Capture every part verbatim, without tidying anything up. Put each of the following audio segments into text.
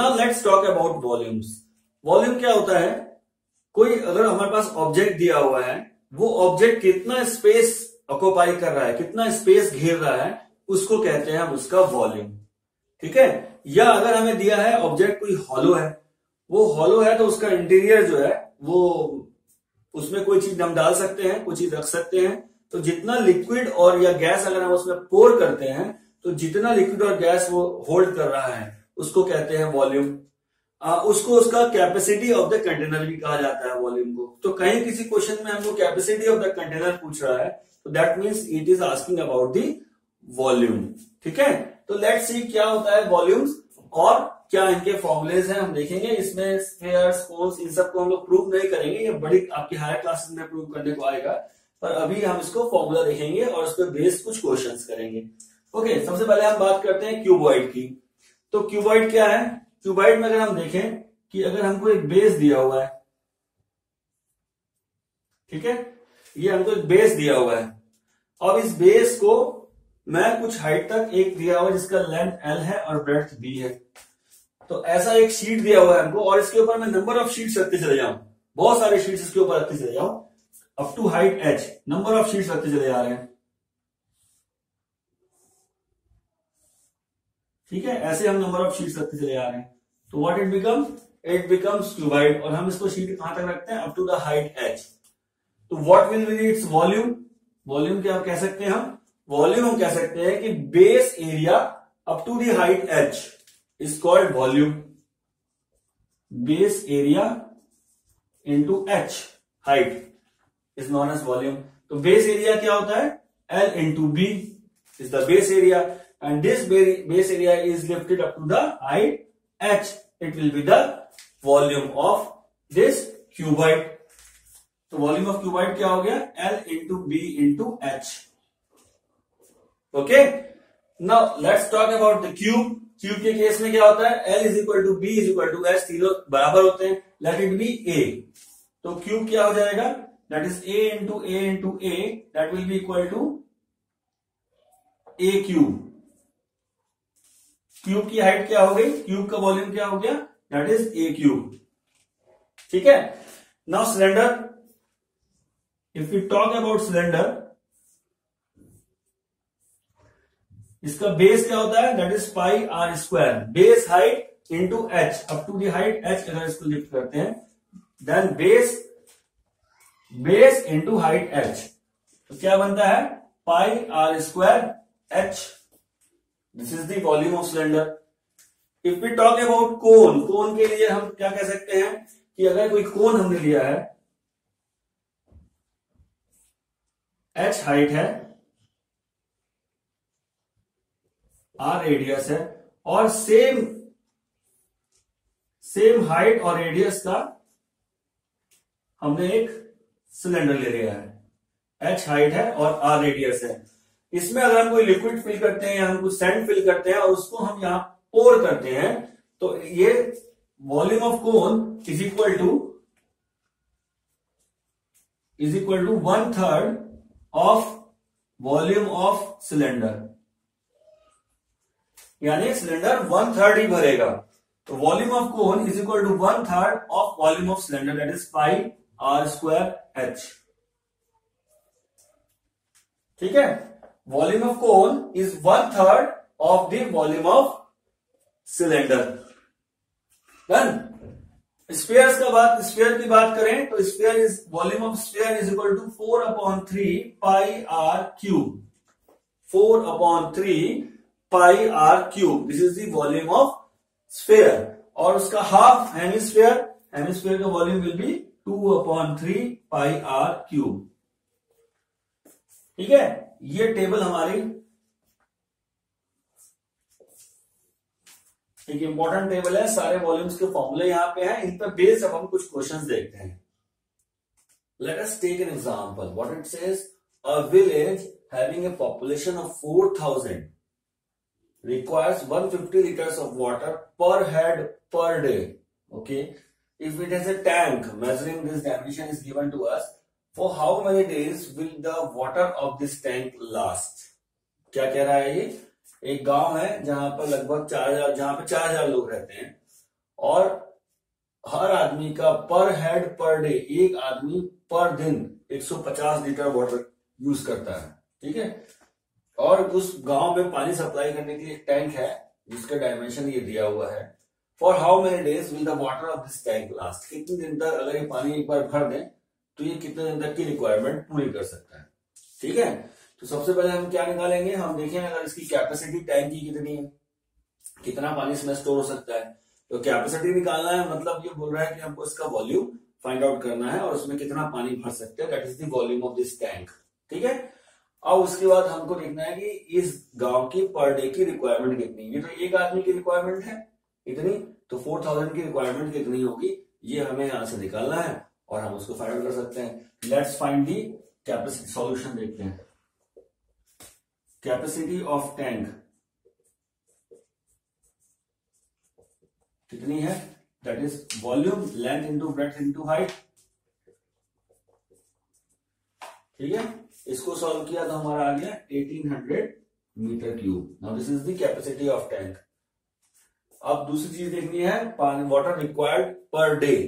Now let's talk about volumes. Volume क्या होता है? कोई अगर हमारे पास ऑब्जेक्ट दिया हुआ है, वो ऑब्जेक्ट कितना स्पेस ऑक्युपाई कर रहा है, कितना स्पेस घेर रहा है, उसको कहते हैं हम उसका वॉल्यूम। ठीक है। या अगर हमें दिया है ऑब्जेक्ट कोई हॉलो है, वो हॉलो है तो उसका इंटीरियर जो है वो उसमें कोई चीज हम डाल सकते हैं, कोई चीज रख सकते हैं। तो जितना लिक्विड और या गैस अगर हम उसमें पोर करते हैं, तो जितना लिक्विड और गैस वो होल्ड कर रहा है उसको कहते हैं वॉल्यूम। उसको उसका कैपेसिटी ऑफ द कंटेनर भी कहा जाता है वॉल्यूम को। तो कहीं किसी क्वेश्चन में हमको कैपेसिटी ऑफ द कंटेनर पूछ रहा है, तो that means it is asking about the volume. ठीक है। तो लेट्स सी क्या होता है वॉल्यूम्स और क्या इनके फॉर्मुलेज हैं, हम देखेंगे। इसमें स्फीयर्स, कोन्स, इन सबको हम लोग प्रूव नहीं करेंगे, ये बड़ी आपकी हायर क्लासेस में प्रूव करने को आएगा, पर अभी हम इसको फॉर्मूला देखेंगे और उस पर बेस्ड कुछ क्वेश्चंस करेंगे। ओके, सबसे पहले हम बात करते हैं क्यूबॉइड की। तो क्यूबॉइड क्या है? क्यूबॉइड में अगर हम देखें कि अगर हमको एक बेस दिया हुआ है, ठीक है, ये हमको एक बेस दिया हुआ है, और इस बेस को मैं कुछ हाइट तक एक दिया हुआ है जिसका लेंथ एल है और ब्रेड्थ बी है। तो ऐसा एक शीट दिया हुआ है हमको, और इसके ऊपर मैं नंबर ऑफ शीट्स रखते चले जाऊं, बहुत सारे शीट्स इसके ऊपर रखते चले जाऊं, up to height H number of sheets रखते चले जा रहे हैं। ठीक है, ऐसे हम नंबर ऑफ शीट्स रखते चले जा रहे हैं। तो what it become? It becomes cuboid, और हम इसको शीट कहां तक रखते हैं? Up to the height H. तो what will be its volume? Volume क्या कह सकते हैं हम? वॉल्यूम हम कह सकते हैं कि base area up to the height H is called volume. Base area into H height is known as volume. तो बेस एरिया क्या होता है? L into B is the base area, and this base area is lifted up to the height h. It will be the volume of this cuboid. तो volume of cuboid क्या हो गया? L into B into H. Okay. Now let's talk about the cube. Cube के case में क्या होता है? L is equal to B is equal to H, तीनों बराबर होते हैं। Let it be A. तो cube क्या हो जाएगा? That is A into A into A. That will be equal to A cube. Cube की हाइट क्या हो गई? क्यूब का वॉल्यूम क्या हो गया? That is a cube. ठीक है। Now cylinder, if you talk about cylinder, इसका बेस क्या होता है? That is pi R square. Base height into H, up to the height H अगर इसको लिफ्ट करते हैं, then base base into height H, तो क्या बनता है? Pi R square H. This is the volume of cylinder. If we talk about cone, cone के लिए हम क्या कह सकते हैं कि अगर कोई कोन हमने लिया है, h हाइट है, r रेडियस है, और सेम सेम हाइट और रेडियस का हमने एक सिलेंडर ले लिया है। h हाइट है और r रेडियस है। इसमें अगर हम कोई लिक्विड फिल करते हैं या हम कुछ सैंड फिल करते हैं और उसको हम यहां पोर करते हैं, तो ये volume of cone is equal to is equal to one third of volume of cylinder, यानी सिलेंडर वन थर्ड ही भरेगा। तो volume of cone is equal to one third of volume of cylinder, that is pi R square H. ठीक है। Volume of cone is one third of the volume of cylinder. Done. Spheres का बात sphere की बात करें तो sphere is volume of sphere is equal to four upon three pi R cube. Four upon three pi R cube, this is the volume of sphere. और उसका half hemisphere, hemisphere का volume will be two upon three pi R cube. ठीक है। ये table हमारी एक important table है, सारे वॉल्यूम्स के फॉर्मूले यहां पे हैं, इन पर बेस अब हम कुछ क्वेश्चंस देखते हैं। Let us take an example. What it says, a village having a population of four thousand requires one hundred fifty liters of water per head per day. Okay, if it has a tank measuring this dimension is given to us, for how many days will the water of this tank last? क्या कह रहा है ये? एक गांव है जहां पर लगभग चार हजार जहां पे चार हजार लोग रहते हैं, और हर आदमी का पर हेड पर डे, एक आदमी पर दिन एक सौ पचास लीटर वाटर यूज करता है, ठीक है। और उस गांव में पानी सप्लाई करने के लिए एक टैंक है जिसका डायमेंशन ये दिया हुआ है। For how many days will the water of this tank last, कितने दिन तक अगर ये पानी एक बार भर दें तो ये कितने दिन तक की रिक्वायरमेंट पूरी कर सकता है, ठीक है। तो सबसे पहले हम क्या निकालेंगे, हम देखें अगर इसकी कैपेसिटी टैंक की कितनी है, कितना पानी इसमें स्टोर हो सकता है। तो कैपेसिटी निकालना है, मतलब ये बोल रहा है कि हमको इसका वॉल्यूम फाइंड आउट करना है और उसमें कितना पानी भर सकते हैं, that is the volume of this tank, ठीक है। अब उसके बाद हमको देखना है कि इस गांव की पर डे की रिक्वायरमेंट कितनी है। ये तो एक आदमी की रिक्वायरमेंट है इतनी, तो फोर थाउजेंड की रिक्वायरमेंट कितनी होगी ये हमें यहां से निकालना है और हम उसको फाइंड आउट कर सकते हैं। Let's find the capacity, solution देखते हैं। कैपेसिटी ऑफ टैंक कितनी है, that is volume length into breadth into height, ठीक है। इसको सॉल्व किया तो हमारा आ गया eighteen hundred metre cube. Now this is the capacity of tank. अब दूसरी चीज देखनी है, पानी वाटर रिक्वायर्ड पर डे,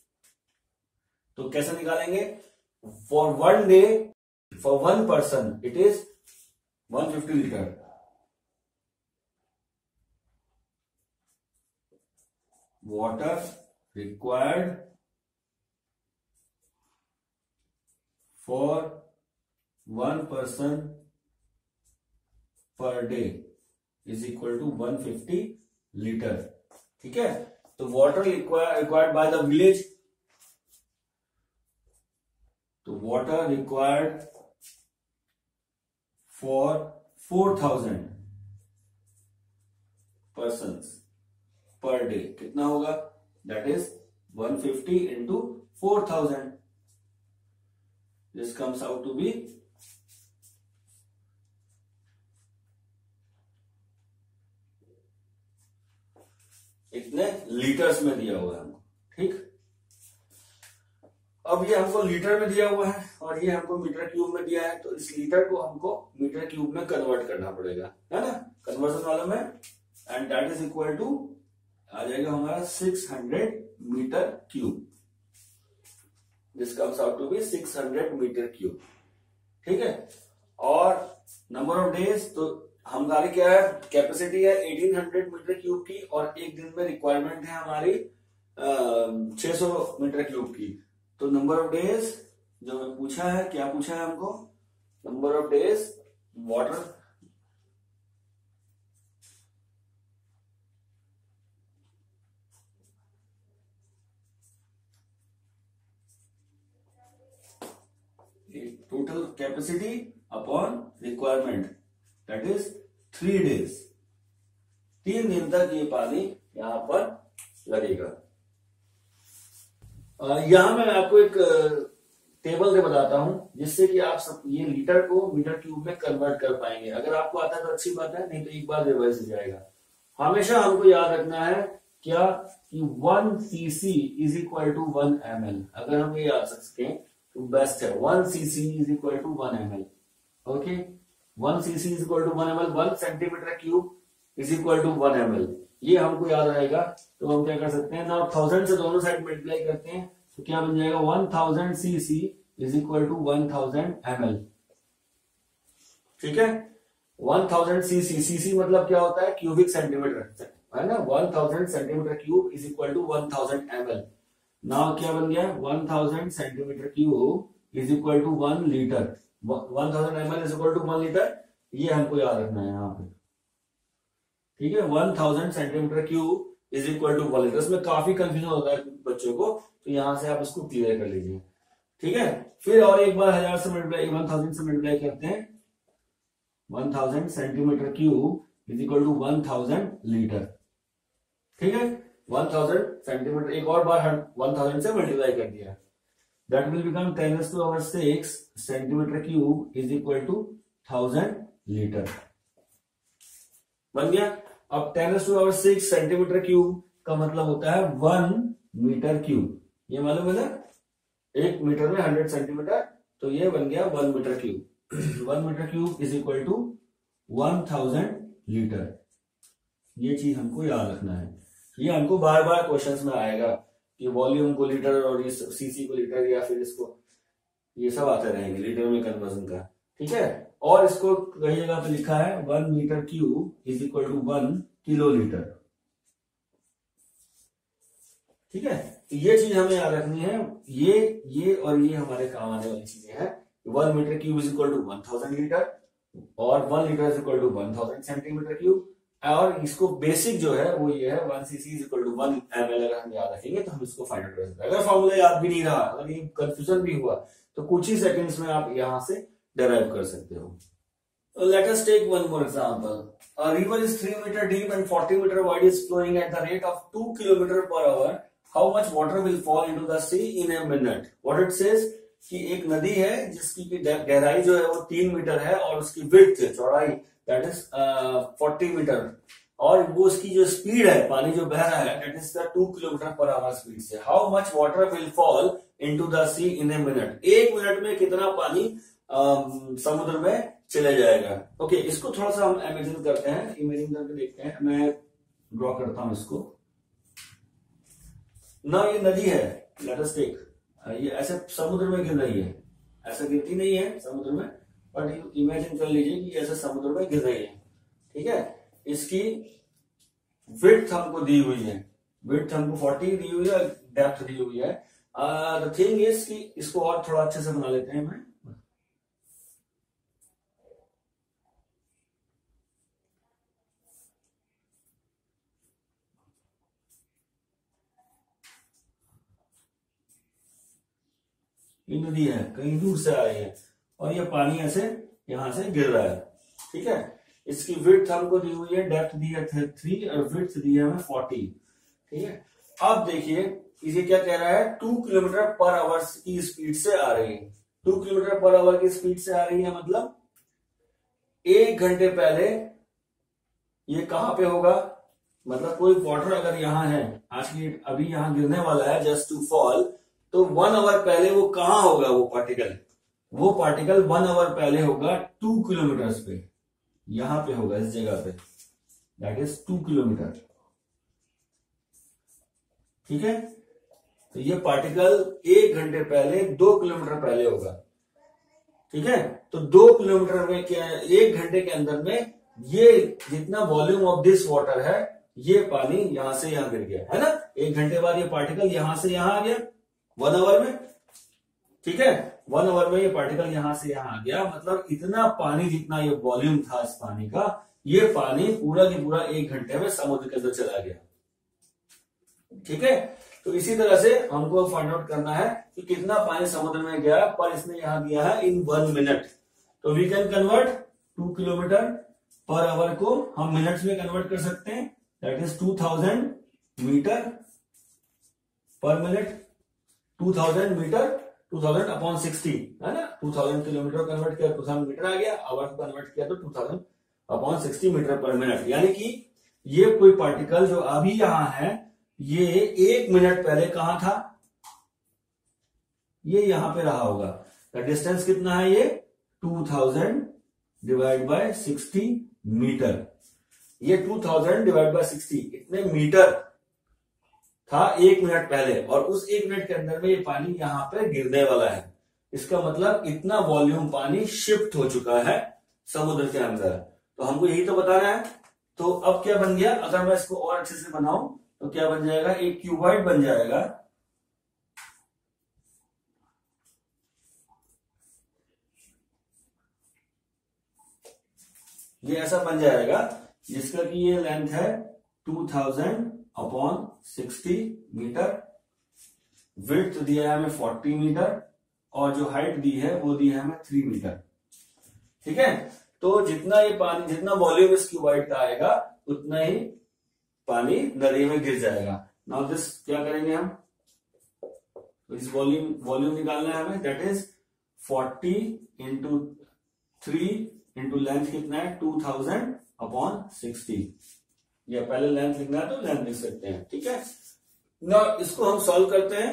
तो कैसे निकालेंगे। For one day, for one person it is one fifty litre, water required for one person per day is equal to one fifty liter, ठीक है। तो water required by the village, तो water required for four thousand persons per day कितना होगा, that is one fifty into four thousand, this comes out to be इतने litres में दिया हुआ है हमको, ठीक। अब ये हमको लीटर में दिया हुआ है और ये हमको मीटर क्यूब में दिया है, तो इस लीटर को हमको मीटर क्यूब में कन्वर्ट करना पड़ेगा, है ना। कन्वर्जन वाला में, and that is equal to आ जाएगा हमारा six hundred metre cube, this comes out to be six hundred metre cube, ठीक है। और नंबर ऑफ डेज, तो हमारी क्या है, कैपेसिटी है एटीन हंड्रेड मीटर क्यूब की और एक दिन में रिक्वायरमेंट है हमारी छह सौ मीटर क्यूब की। तो नंबर ऑफ डेज जो हमें पूछा है, क्या पूछा है हमको, number of days water total capacity upon requirement, that is three days, तीन दिन तक ये पानी यहां पर लगेगा। यहां मैं आपको एक टेबल से बताता हूं जिससे कि आप सब ये लीटर को मीटर क्यूब में कन्वर्ट कर पाएंगे। अगर आपको आता है तो अच्छी बात है, नहीं तो एक बार रिवर्स हो जाएगा। हमेशा हमको याद रखना है क्या कि one CC is equal to one M L, अगर हम ये याद सकें तो बेस्ट है। One CC is equal to one M L, okay. One CC is equal to one M L, one centimetre cube is equal to one M L, ये हमको याद रहेगा। तो हम क्या कर सकते हैं ना, थाउजेंड से दोनों साइड मल्टीप्लाई करते हैं तो क्या बन जाएगा, one thousand CC is equal to one thousand M L, ठीक है। वन थाउजेंड सीसी, सीसी मतलब क्या होता है, क्यूबिक सेंटीमीटर, है ना। One thousand centimetre cube is equal to one thousand M L. Now क्या बन गया, one thousand centimetre cube is equal to one litre, one thousand M L is equal to one litre, ये हमको याद रखना है यहाँ पे, ठीक है। One thousand centimetre cube is equal to one litre, इसमें काफी कंफ्यूजन होता है बच्चों को, तो यहां से आप इसको क्लियर कर लीजिए, ठीक है। फिर और एक बार हजार से मल्टीप्लाई, वन थाउजेंड से मल्टीप्लाई करते हैं, one thousand centimetre cube is equal to one thousand litre, ठीक है। वन थाउजेंड सेंटीमीटर, एक और बार वन थाउजेंड से मल्टीप्लाई कर दिया, that will become ten raise to power six centimetre cube is equal to thousand litre, बन गया। अब ten raise to power six centimetre cube का मतलब होता है वन मीटर क्यूब, ये मालूम है ना, एक मीटर में हंड्रेड सेंटीमीटर, तो ये बन गया one metre cube. One metre cube is equal to one thousand litre, ये चीज हमको याद रखना है। ये हमको बार बार क्वेश्चंस में आएगा कि वॉल्यूम को लीटर और ये सीसी को लीटर या फिर इसको, ये सब आते रहेंगे लीटर में कन्वर्जन का, ठीक है। और इसको कई जगह पे लिखा है one metre cube is equal to one kilo litre, ठीक है। तो ये चीज हमें याद रखनी है, ये ये और ये हमारे काम आने वाली चीजें हैं। One metre cube is equal to one thousand litre और one litre is equal to one thousand centimetre cube. और इसको बेसिक जो है वो ये है one CC is equal to one M L. अगर हम याद रखेंगे तो हम इसको फाइंड आउट कर सकते हैं। अगर फॉर्मूला याद भी नहीं रहा, अगर ये कंफ्यूजन भी हुआ तो कुछ ही सेकंड्स में आप यहां से डेराइव कर सकते हो। Let us take one more example. A river is three meter deep and forty meter wide is flowing at the rate of two kilometer per hour. How much water will fall into the sea in a minute? What it says कि एक नदी है जिसकी की गहराई जो है वो तीन मीटर है और उसकी विड्थ चौड़ाई दैट इज फोर्टी मीटर, और वो उसकी जो स्पीड है, पानी जो बह रहा है that is the two kilometre per hour speed से। How much water will fall into the sea in a minute? एक मिनट में कितना पानी uh, समुद्र में चले जाएगा। ओके okay, इसको थोड़ा सा हम इमेजिन करते हैं, इमेजिन करके देखते हैं। मैं ड्रॉ करता हूं इसको ना। ये नदी है, लेट अस टेक, ये ऐसे समुद्र में गिर रही है, ऐसे गिरती नहीं है समुद्र में, बट इमेजिन कर लीजिए कि ऐसे समुद्र में गिर रही है, ठीक है। इसकी विड्थ हमको दी हुई है, विड्थ हमको फोर्टी दी हुई है, डेप्थ दी हुई है। द थिंग इज कि इसको और थोड़ा अच्छे से बना लेते हैं। मैं ये नदी है, कहीं दूर से आई है और ये पानी ऐसे यहां से गिर रहा है, ठीक है। इसकी विड्थ हमको दी हुई है, डेप्थ दी है थ्री और विड्थ दी है हमें फोर्टी, ठीक है। अब देखिए इसे क्या कह रहा है, टू किलोमीटर पर आवर की स्पीड से आ रही है। टू किलोमीटर पर आवर की स्पीड से आ रही है मतलब एक घंटे पहले ये कहां पे होगा, मतलब कोई वाटर अगर यहां है, आज की अभी यहां गिरने वाला है जस्ट टू फॉल, तो वन आवर पहले वो कहां होगा, वो पार्टिकल वो पार्टिकल वन आवर पहले होगा टू किलोमीटर पे, यहां पे होगा इस जगह पे, दैट इज टू किलोमीटर, ठीक है। तो ये पार्टिकल एक घंटे पहले दो किलोमीटर पहले होगा, ठीक है। तो दो किलोमीटर में क्या, एक घंटे के अंदर में ये जितना वॉल्यूम ऑफ दिस वाटर है, ये पानी यहां से यहां गिर गया है ना। एक घंटे बाद ये पार्टिकल यहां से यहां आ गया वन आवर में, ठीक है। वन आवर में ये पार्टिकल यहां से यहां आ गया, मतलब इतना पानी, जितना ये वॉल्यूम था इस पानी का, ये पानी पूरा की पूरा एक घंटे में समुद्र के अंदर चला गया, ठीक है। तो इसी तरह से हमको फाइंड आउट करना है कि कितना पानी समुद्र में गया, पर इसने यहां दिया है इन वन मिनट। तो we can convert two kilometre per hour को हम मिनट्स में कन्वर्ट कर सकते हैं, that is two thousand metre per minute. Two thousand metre, two thousand upon sixty है ना, टू थाउजेंड किलोमीटर कन्वर्ट किया टू थाउजेंड मीटर आ गया, आवर को कन्वर्ट किया तो two thousand upon sixty metre per minute. यानी कि ये कोई पार्टिकल जो अभी यहां है, ये एक मिनट पहले कहां था, ये यहां पे रहा होगा। तो डिस्टेंस कितना है, ये two thousand divide by sixty metre, ये two thousand divide by sixty इतने मीटर था एक मिनट पहले, और उस एक मिनट के अंदर में ये पानी यहां पे गिरने वाला है। इसका मतलब इतना वॉल्यूम पानी शिफ्ट हो चुका है समुद्र के अंदर। तो हमको यही तो बताना है। तो अब क्या बन गया, अगर मैं इसको और अच्छे से बनाऊं तो क्या बन जाएगा, एक क्यूबॉइड बन जाएगा, ये ऐसा बन जाएगा जिसका कि ये लेंथ है two thousand upon sixty metre, width दिया है हमें फोर्टी मीटर, और जो हाइट दी है वो दी है हमें थ्री मीटर, ठीक है। तो जितना ये पानी, जितना वॉल्यूम इस क्यूबॉइड का आएगा, उतना ही पानी नदी में गिर जाएगा। नाउ दिस क्या करेंगे हम, तो इस वॉल्यूम वॉल्यूम निकालना है हमें, that is forty into three into length कितना है, टू थाउजेंड अपॉन सिक्सटी, या पहले लेंथ लिखना है तो लेंथ लिख सकते हैं, ठीक है ना। इसको हम सॉल्व करते हैं।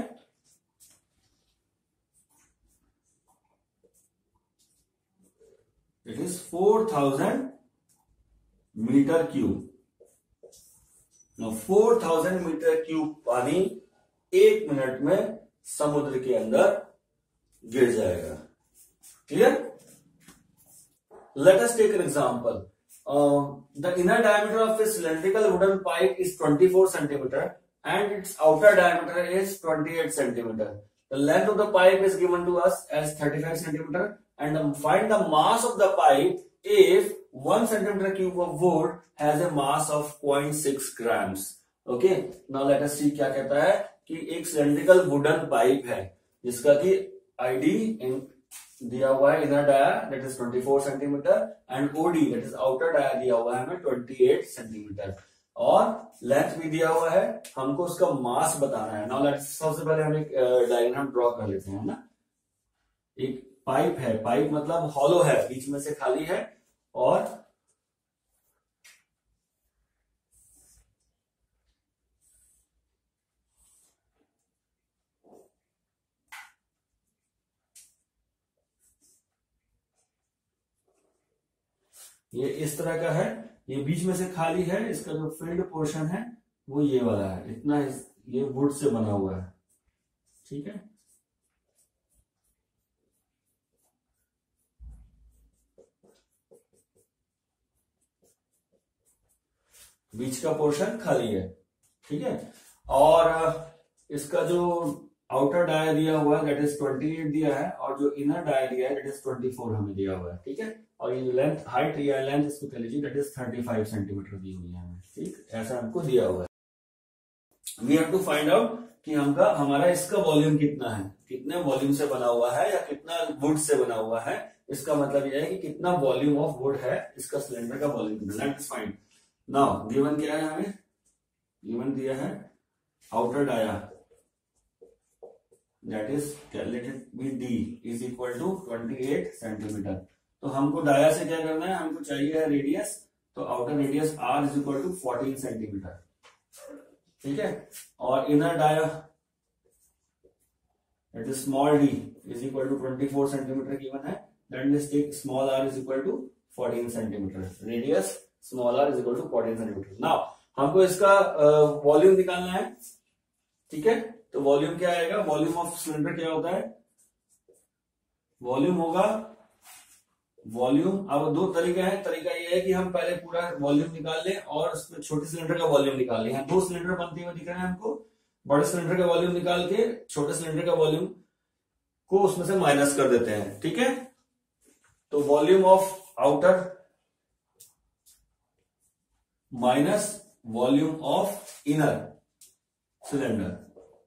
It is four thousand metre cube, four thousand metre cube पानी एक मिनट में समुद्र के अंदर गिर जाएगा। Clear? Let us take an example. The inner diameter of a cylindrical wooden pipe is twenty four centimetre and its outer diameter is twenty-eight centimeter. The length of the pipe is given to us as thirty-five centimeter, and um, find the mass of the pipe if one centimeter cube of wood has a mass of zero point six grams. Okay, now let us see क्या कहता है कि एक cylindrical wooden pipe है जिसका कि ID दिया हुआ है inner dia that is twenty-four centimeter and OD that is outer dia दिया हुआ है हमें twenty-eight centimeter और लेंथ भी दिया हुआ है, हमको उसका मास बताना है। नाउ लेट्स सबसे पहले हम एक डायग्राम ड्रॉ कर लेते हैं ना। एक पाइप है, पाइप मतलब हॉलो है, बीच में से खाली है और ये इस तरह का है, ये बीच में से खाली है, इसका जो फिल्ड पोर्शन है वो ये वाला है, इतना ये वुड से बना हुआ है। ठीक है, बीच का पोर्शन खाली है। ठीक है, और इसका जो आउटर डाया दिया हुआ है दैट इज अट्ठाईस दिया है और जो इनर डाया दिया है दैट इज चौबीस हमें दिया हुआ है। ठीक है, और ये लेंथ हाइट या लेंथ इसको कह लीजिए दैट इज पैंतीस सेंटीमीटर दी हुई है हमें। ठीक, ऐसा हमको दिया हुआ है। We have to find out कि हमका हमारा इसका वॉल्यूम कितना है, कितने वॉल्यूम से बना हुआ है या कितना वुड से बना हुआ है। इसका मतलब यह है कि कितना वॉल्यूम ऑफ वुड है, इसका सिलेंडर का वॉल्यूम कितना। Let's find. नाउ गिवन क्या है हमें, गिवन दिया है outer dia that is let it be D is equal to twenty-eight centimetre. तो हमको डाया से क्या करना है, हमको चाहिए है रेडियस, तो outer radius R is equal to fourteen centimetre. ठीक है, और inner dia that is small d is equal to twenty-four centimetre given है, then let's take small r is equal to fourteen centimetre, radius small r is equal to fourteen centimetre. Now हमको इसका volume uh, निकालना है। ठीक है, तो volume क्या आएगा, वॉल्यूम ऑफ सिलेंडर क्या होता है, वॉल्यूम होगा वॉल्यूम। अब दो तरीका है, तरीका ये है कि हम पहले पूरा वॉल्यूम निकाल लें और उसमें छोटे सिलेंडर का वॉल्यूम निकाल लें। दो सिलेंडर बनते हुए दिख रहे हैं हमको, बड़े सिलेंडर का वॉल्यूम निकाल के छोटे सिलेंडर का वॉल्यूम को उसमें से माइनस कर देते हैं। ठीक है, तो volume of outer minus volume of inner cylinder,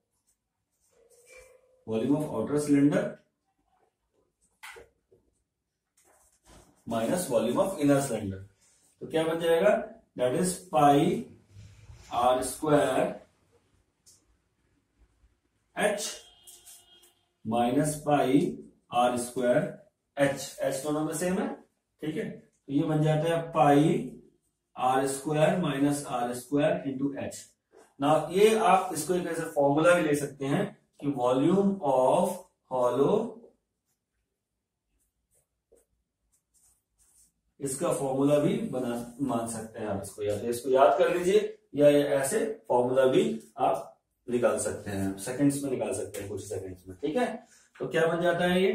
volume of outer cylinder minus volume of inner cylinder. तो क्या बन जाएगा, that is pi R square H minus pi R square H, H दोनों में सेम है। ठीक है, तो ये बन जाता है pi R square minus R square into H. ना ये आप इसको एक ऐसे फॉर्मूला भी ले सकते हैं कि वॉल्यूम ऑफ हॉलो, इसका फॉर्मूला भी बना मान सकते हैं आप इसको, या तो इसको याद कर लीजिए या ऐसे फॉर्मूला भी आप निकाल सकते हैं, सेकंड्स में निकाल सकते हैं, कुछ सेकंड्स में। ठीक है, तो क्या बन जाता है ये,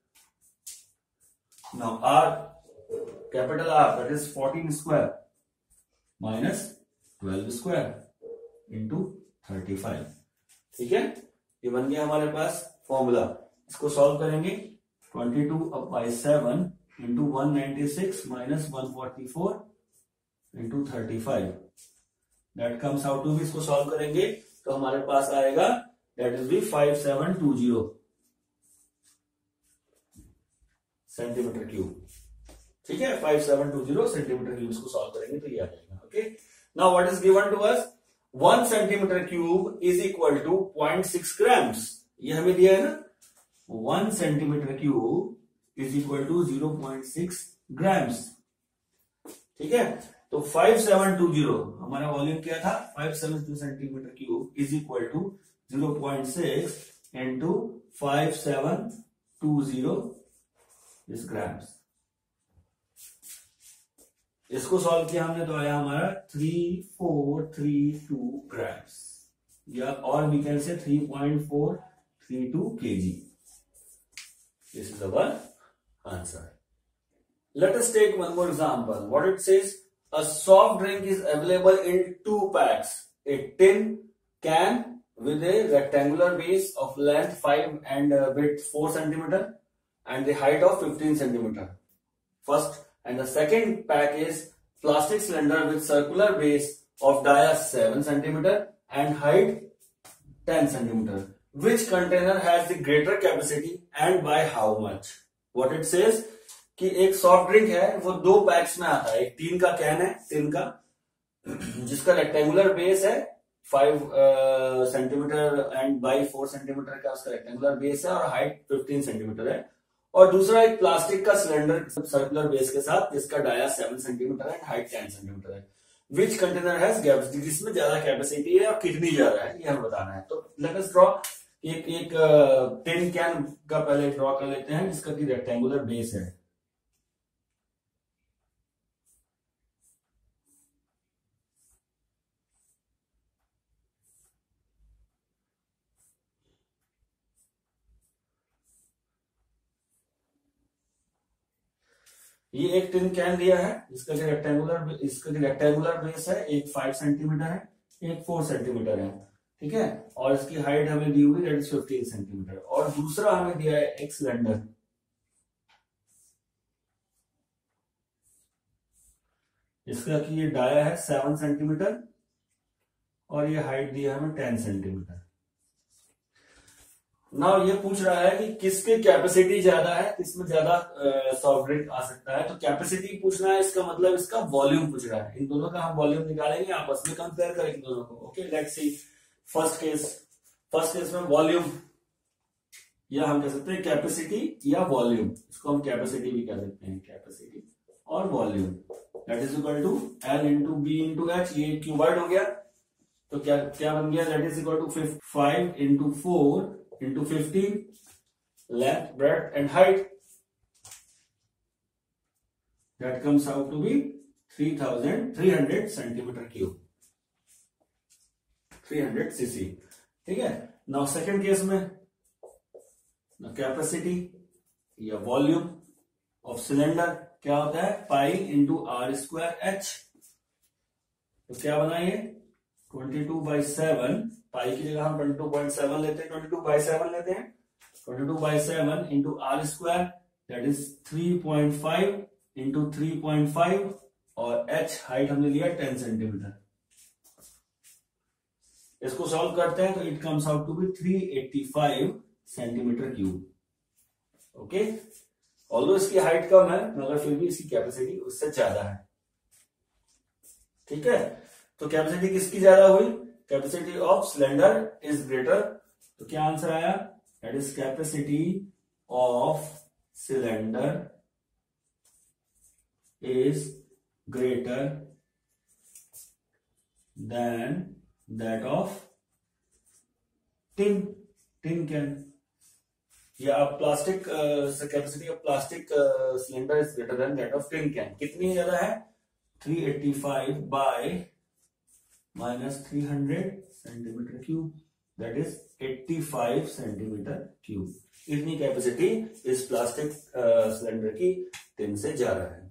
now R capital R that is fourteen square minus twelve square into thirty five. ठीक है, ये बन गया हमारे पास फॉर्मूला। इसको सॉल्व करेंगे, twenty two up by seven into one ninety six minus one forty four into thirty five, that comes out to भी, इसको सॉल्व करेंगे तो हमारे पास आएगा that is be five seven two zero centimeter cube. ठीक है, five seven two zero centimeter cube, इसको सॉल्व करेंगे तो ये आ जाएगा। Okay, now what is given to us, one centimetre cube is equal to point six grams. ये हमें दिया है ना, one centimetre cube is equal to zero point six grams. ठीक है, तो फाइव सेवन टू जीरो हमारा वॉल्यूम क्या था, five seven two centimeter cube is equal to zero point six into five seven two zero इस grams. इसको solve किया हमने तो आया हमारा three four three two grams, या और we can say three point four three two kg. This is our answer. Let us take one more example. What it says, a soft drink is available in two packs. A tin can with a rectangular base of length five and uh, width four centimeter and the height of fifteen centimeter. First, and the second pack is plastic cylinder with circular base of dia seven centimeter and height ten centimeter. Which container has the greater capacity and by how much? What it says, कि एक soft drink है वो दो PACS में आता है. एक तीन का कैन है, तीन का, जिसका रेक्टेंगुलर बेस है five centimeter and by four centimeter का उसका रेक्टेंगुलर बेस है और हाइट फिफ्टीन सेंटीमीटर है. और दूसरा एक प्लास्टिक का सिलेंडर सर्कुलर बेस के साथ जिसका डाया सेवन सेंटीमीटर है, हाइट टेन सेंटीमीटर है. विच कंटेनर हैज कैपेसिटी, जिसमें ज्यादा कैपेसिटी है और कितनी ज्यादा है ये हमें बताना है. तो लेट अस ड्रॉ एक एक टिन कैन का पहले ड्रॉ कर लेते हैं जिसका की रेक्टेंगुलर बेस है. ये एक टिन कैन दिया है जिसका कि रेक्टेंगुलर इसका कि रेक्टेंगुलर बेस है, एक फाइव सेंटीमीटर है, एक फोर सेंटीमीटर है. ठीक है, और इसकी हाइट हमें दी हुई दैट इज फिफ्टीन सेंटीमीटर. और दूसरा हमें दिया है एक सिलेंडर, इसका कि ये डाया है सेवन सेंटीमीटर और ये हाइट दिया है हमें टेन सेंटीमीटर. नाउ ये पूछ रहा है कि किसकी कैपेसिटी ज्यादा है, किसमें ज्यादा सॉफ्ट ड्रिंक आ सकता है. तो कैपेसिटी पूछना है, इसका मतलब इसका वॉल्यूम पूछ रहा है. इन दोनों का हम वॉल्यूम निकालेंगे, आपस में कंपेयर करेंगे दोनों को. Okay, let's see first case. First case में वॉल्यूम, या हम कह सकते हैं कैपेसिटी या वॉल्यूम. इसको हम कैपेसिटी भी कह सकते हैं, कैपेसिटी और volume. That is equal to L into B into H. ये क्यूबर्ड हो गया, तो क्या क्या बन गया, that is equal to five into four into fifteen, length, breadth and height. That comes out to be three thousand three hundred centimeter cube, three hundred cc. ठीक है. Now second case में now capacity या volume of cylinder क्या होता है, pi into r square h. तो क्या बना ये twenty two by seven, pi की जगह हम ट्वेंटी टू पॉइंट सेवन लेते हैं, ट्वेंटी टू बाई सेवन लेते हैं. Twenty two by seven into R square that is three point five into three point five और एच हाइट हमने लिया टेन सेंटीमीटर. इसको सॉल्व करते हैं तो it comes out to be three eighty five centimeter cube. Okay, although इसकी height कम है मगर फिर भी इसकी कैपेसिटी उससे ज्यादा है. ठीक है, तो कैपेसिटी किसकी ज्यादा हुई, capacity of cylinder is greater. तो क्या आंसर आया, that is capacity of cylinder is greater than that of tin tin can. या plastic capacity of plastic cylinder is greater than that of tin can. कितनी ज्यादा है, three eighty five by minus three hundred centimeter cube, that is eighty-five centimeter cube. इतनी capacity इस plastic cylinder की tin से ज्यादा है.